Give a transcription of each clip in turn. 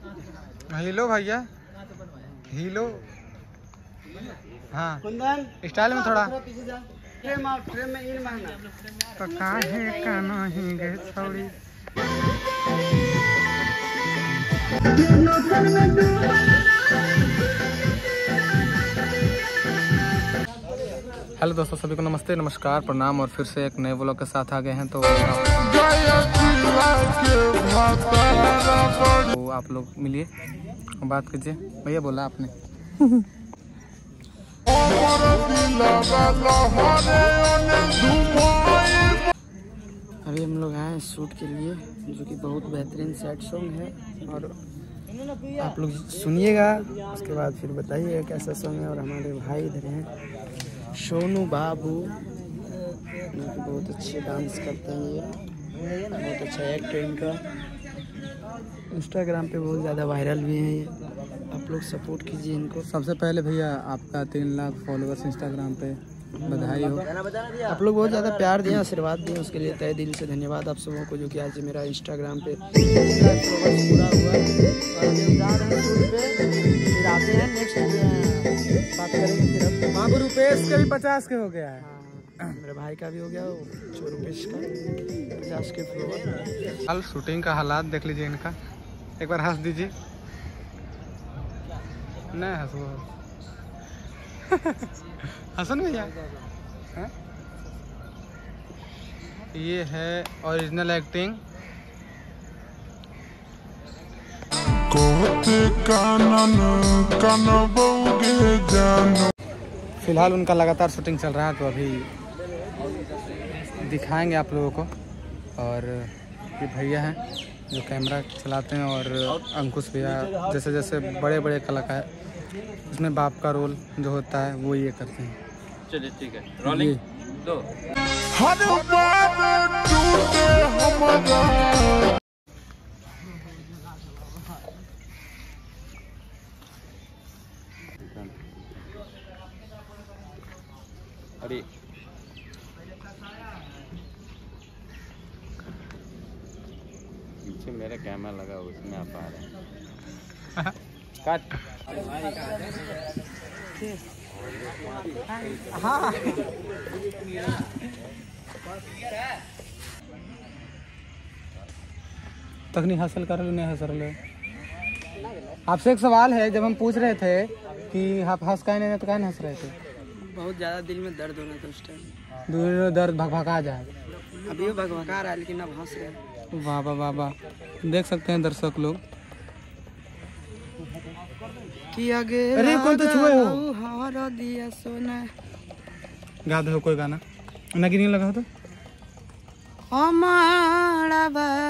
Helo भैया, Helo. हाँ style में थोड़ा तो काहे का नहीं गे छोड़ी। हेलो दोस्तों, सभी को नमस्ते, नमस्कार, प्रणाम और फिर से एक नए व्लॉग के साथ आ गए हैं। तो आप लोग मिलिए, बात कीजिए। भैया बोला आपने। अभी हम लोग आए हैं शूट के लिए, जो कि बहुत बेहतरीन सैड सॉन्ग है और आप लोग सुनिएगा, उसके बाद फिर बताइएगा कैसा सॉन्ग है। और हमारे भाई इधर हैं सोनू बाबू, जो कि बहुत अच्छे डांस करते हैं। ये बहुत अच्छा एक्ट है इनका, इंस्टाग्राम पे बहुत ज़्यादा वायरल भी हैं ये। आप लोग सपोर्ट कीजिए इनको। सबसे पहले भैया आपका 3 लाख फॉलोअर्स इंस्टाग्राम पे, बधाई हो। आप लोग बहुत ज़्यादा प्यार दिए, आशीर्वाद दिए, उसके लिए तहे दिल से धन्यवाद आप सबों को, जो कि आज मेरा इंस्टाग्राम पे 3 लाख फॉलोअर्स पूरा हुआ। और अभी जा रहे हैं शूट पे, फिर आते हैं नेक्स्ट बात करेंगे। फिर अब बाबू रुपेश के भी 50 के हो गया है। मेरे भाई का भी हो गया, वो रुपेश का 50 के फॉलोअर। कल शूटिंग का हालात देख लीजिए इनका, एक बार हंस दीजिए। नहीं हंसो हसन भैया। ये है ओरिजिनल एक्टिंग। फिलहाल उनका लगातार शूटिंग चल रहा है, तो अभी दिखाएंगे आप लोगों को। और ये भैया हैं जो कैमरा चलाते हैं, और अंकुश भैया जैसे जैसे बड़े बड़े कलाकार उसमें बाप का रोल जो होता है वो ये करते हैं। चलिए ठीक है, रोलिंग दो। अरे पीछे मेरा कैमरा लगा, उसमें आप आ रहे हैं। कट। हाँ तकनी हासिल कर लो, नहीं हासिल लो। आपसे एक सवाल है, जब हम पूछ रहे थे कि आप हंस का नहीं तो क्या हंस रहे थे? बहुत ज़्यादा दिल में दर्द हो रहा था उस टाइम। दूर दर्द भगभगा जाए। अभी वो भगभगा रहा है, लेकिन अब हंस रहा है। वाह वाह वाह वाह, देख सकते हैं दर्शक लोग कि आगे अरे कौन तो छुए हो, हमारा दिया सोना। गा दो कोई गाना, नगिनी लगा तो। हमारा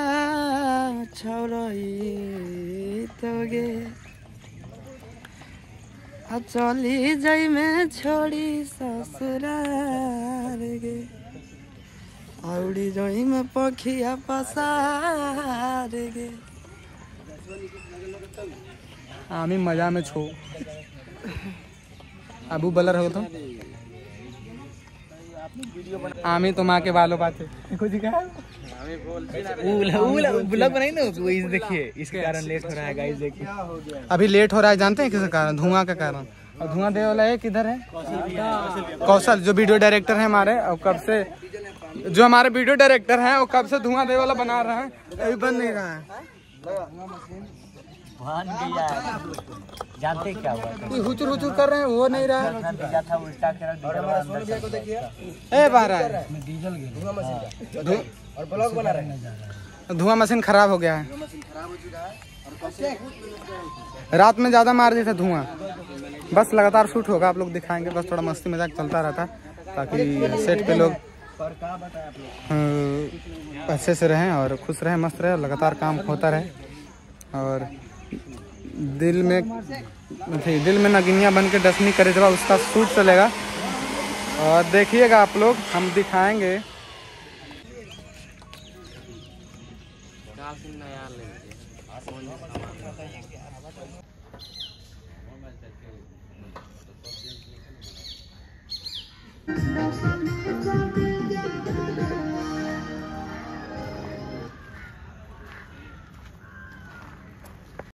छोड़ी तोगे चली जाई में छोड़ी ससुराल गे, औड़ी जाई में पखिया पसार गे। आमी मजा में छो अबू बलर हो तो आमी तो माँ के बालों बाते कुछ ब्लॉग बनाई ना, देखिए इसके कारण लेट हो रहा है गाइस। देखिए अभी लेट हो रहा है, जानते हैं किस कारण? धुआं का कारण। और धुआं देने वाला है किधर है? कौशल, जो वीडियो डायरेक्टर है हमारे, और कब से जो हमारे वीडियो डायरेक्टर हैं वो कब से धुआं देने वाला बना रहे हैं, अभी बन नहीं रहा है। जानते क्या हुआ? हुचुर हुचुर कर रहे हैं, वो नहीं रहा है। ए बाहर है धुआं मशीन खराब हो गया है। रात में ज्यादा मार दिया था धुआं। बस लगातार शूट होगा, आप लोग दिखाएंगे। बस थोड़ा मस्ती मजाक चलता रहता है, ताकि सेट पे लोग अच्छे से रहें और खुश रहें, मस्त रहें, लगातार काम होता रहे। और दिल में नगिनिया बन के डसनी करे जब उसका शूट चलेगा, और देखिएगा आप लोग, हम दिखाएंगे।